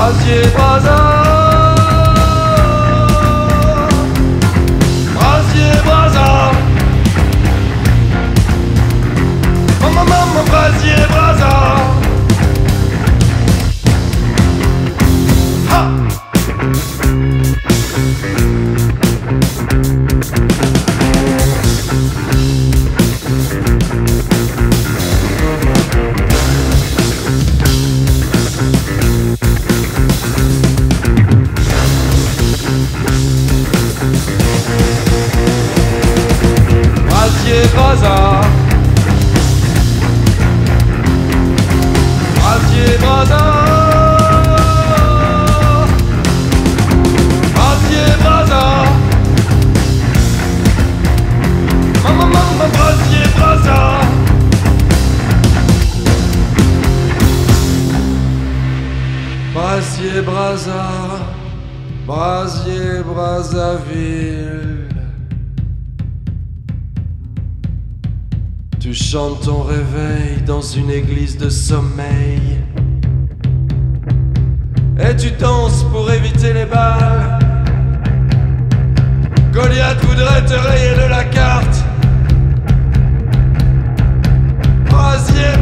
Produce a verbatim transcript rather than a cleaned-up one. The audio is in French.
Brasier, Brazza. Brasier, Brazza. Maman, maman, Brasier, Brazza. Ha! Brasier, Brazza. Brasier, Brazza. Brasier, Brazza. Maman, maman, Brasier, Brazza. Brasier, Brazza. Brasier, Brazzaville. Tu chantes ton réveil dans une église de sommeil. Et tu danses pour éviter les balles. Goliath voudrait te rayer de la carte. Brasier,